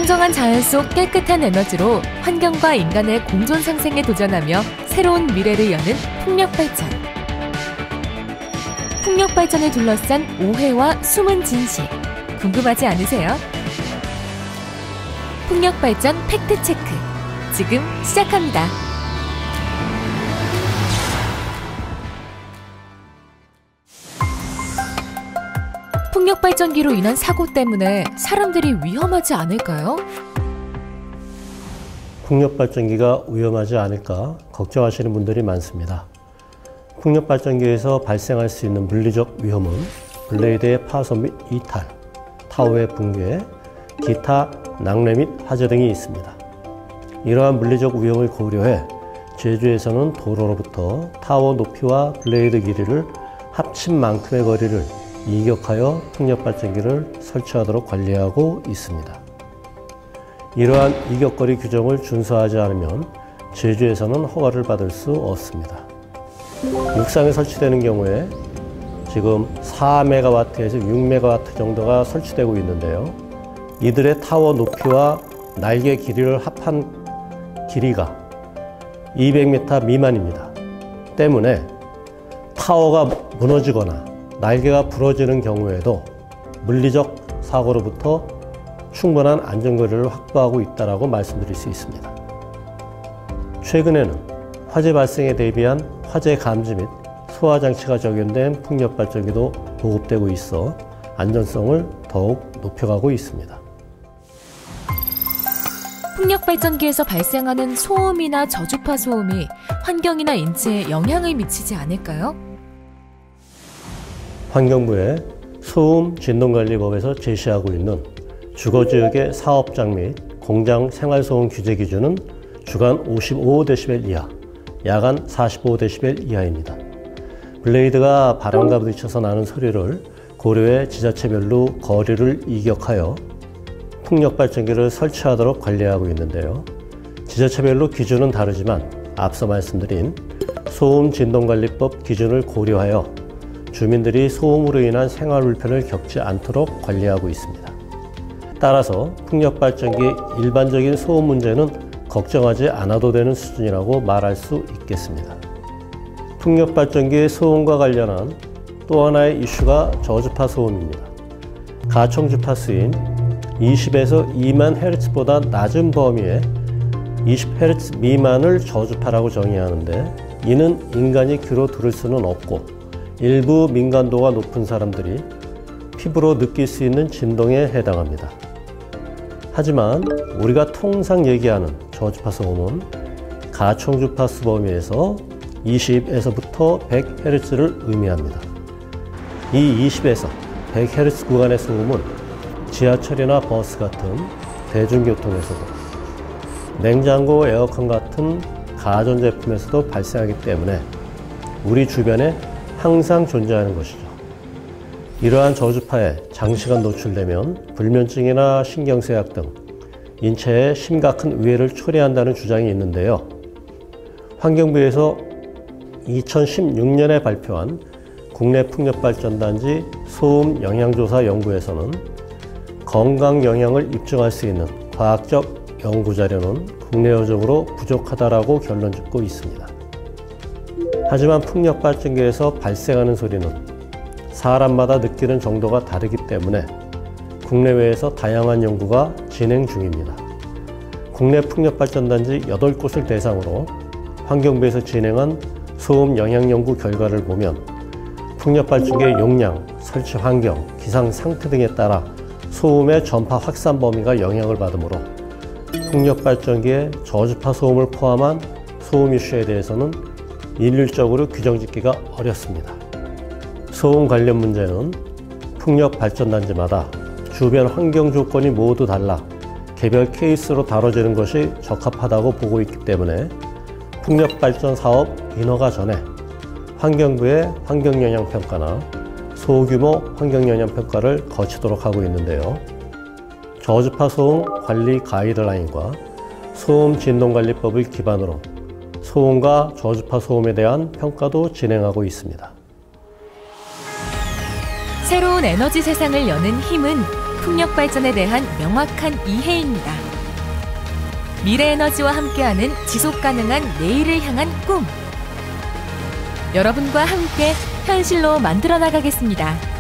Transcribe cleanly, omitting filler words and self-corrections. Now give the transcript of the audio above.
청정한 자연 속 깨끗한 에너지로 환경과 인간의 공존 상생에 도전하며 새로운 미래를 여는 풍력발전. 풍력발전을 둘러싼 오해와 숨은 진실, 궁금하지 않으세요? 풍력발전 팩트체크, 지금 시작합니다. 풍력발전기로 인한 사고 때문에 사람들이 위험하지 않을까요? 풍력발전기가 위험하지 않을까 걱정하시는 분들이 많습니다. 풍력발전기에서 발생할 수 있는 물리적 위험은 블레이드의 파손 및 이탈, 타워의 붕괴, 기타 낙뢰 및 화재 등이 있습니다. 이러한 물리적 위험을 고려해 제주에서는 도로로부터 타워 높이와 블레이드 길이를 합친 만큼의 거리를 이격하여 풍력발전기를 설치하도록 관리하고 있습니다. 이러한 이격거리 규정을 준수하지 않으면 제주에서는 허가를 받을 수 없습니다. 육상에 설치되는 경우에 지금 4MW에서 6MW 정도가 설치되고 있는데요. 이들의 타워 높이와 날개 길이를 합한 길이가 200m 미만입니다. 때문에 타워가 무너지거나 날개가 부러지는 경우에도 물리적 사고로부터 충분한 안전거리를 확보하고 있다고 말씀드릴 수 있습니다. 최근에는 화재 발생에 대비한 화재 감지 및 소화 장치가 적용된 풍력발전기도 보급되고 있어 안전성을 더욱 높여가고 있습니다. 풍력발전기에서 발생하는 소음이나 저주파 소음이 환경이나 인체에 영향을 미치지 않을까요? 환경부의 소음진동관리법에서 제시하고 있는 주거지역의 사업장 및 공장 생활소음 규제 기준은 주간 55dB 이하, 야간 45dB 이하입니다. 블레이드가 바람과 부딪혀서 나는 소리를 고려해 지자체별로 거리를 이격하여 풍력발전기를 설치하도록 관리하고 있는데요. 지자체별로 기준은 다르지만 앞서 말씀드린 소음진동관리법 기준을 고려하여 주민들이 소음으로 인한 생활 불편을 겪지 않도록 관리하고 있습니다. 따라서 풍력발전기의 일반적인 소음 문제는 걱정하지 않아도 되는 수준이라고 말할 수 있겠습니다. 풍력발전기의 소음과 관련한 또 하나의 이슈가 저주파 소음입니다. 가청 주파수인 20에서 2만 헤르츠보다 낮은 범위의 20Hz 미만을 저주파라고 정의하는데, 이는 인간이 귀로 들을 수는 없고 일부 민감도가 높은 사람들이 피부로 느낄 수 있는 진동에 해당합니다. 하지만 우리가 통상 얘기하는 저주파 소음은 가청 주파수 범위에서 20에서부터 100Hz를 의미합니다. 이 20에서 100Hz 구간의 소음은 지하철이나 버스 같은 대중교통에서도, 냉장고, 에어컨 같은 가전제품에서도 발생하기 때문에 우리 주변에 항상 존재하는 것이죠. 이러한 저주파에 장시간 노출되면 불면증이나 신경쇠약 등 인체에 심각한 위해를 초래한다는 주장이 있는데요. 환경부에서 2016년에 발표한 국내 풍력발전단지 소음 영향조사 연구에서는 건강 영향을 입증할 수 있는 과학적 연구 자료는 국내외적으로 부족하다라고 결론 짓고 있습니다. 하지만 풍력발전기에서 발생하는 소리는 사람마다 느끼는 정도가 다르기 때문에 국내외에서 다양한 연구가 진행 중입니다. 국내 풍력발전단지 8곳을 대상으로 환경부에서 진행한 소음 영향 연구 결과를 보면 풍력발전기의 용량, 설치 환경, 기상 상태 등에 따라 소음의 전파 확산 범위가 영향을 받으므로 풍력발전기의 저주파 소음을 포함한 소음 이슈에 대해서는 일률적으로 규정짓기가 어렵습니다. 소음 관련 문제는 풍력발전단지마다 주변 환경 조건이 모두 달라 개별 케이스로 다뤄지는 것이 적합하다고 보고 있기 때문에 풍력발전 사업 인허가 전에 환경부의 환경영향평가나 소규모 환경영향평가를 거치도록 하고 있는데요. 저주파 소음 관리 가이드라인과 소음진동관리법을 기반으로 소음과 저주파 소음에 대한 평가도 진행하고 있습니다. 새로운 에너지 세상을 여는 힘은 풍력 발전에 대한 명확한 이해입니다. 미래에너지와 함께하는 지속 가능한 내일을 향한 꿈. 여러분과 함께 현실로 만들어 나가겠습니다.